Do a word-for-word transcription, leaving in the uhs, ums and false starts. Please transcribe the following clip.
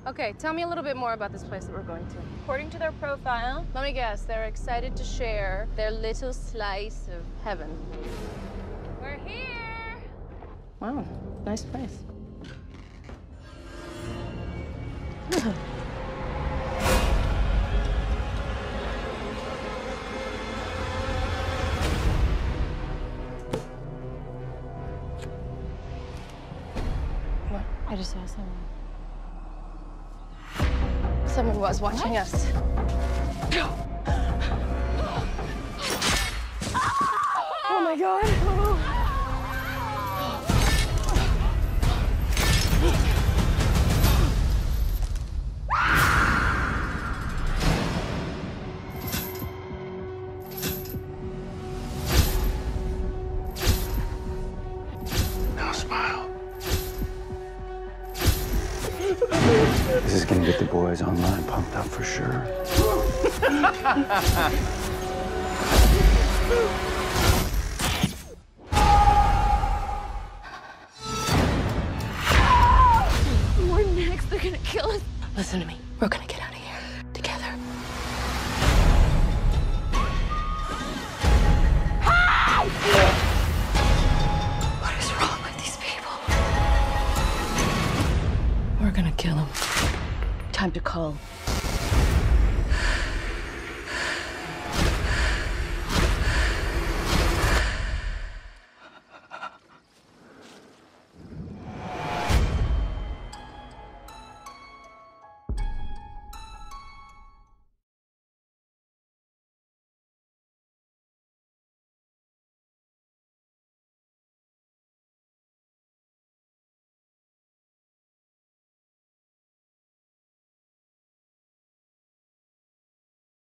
Okay, tell me a little bit more about this place that we're going to. According to their profile, Let me guess, they're excited to share their little slice of heaven. we're here. Wow, nice place. What? I just saw someone. Someone was watching What? us. Oh my God. Oh. Now smile. This is gonna get the boys online pumped up for sure. We're next. They're gonna kill us. Listen to me. We're gonna get out of here together. What is wrong with these people? We're gonna kill them. Time to call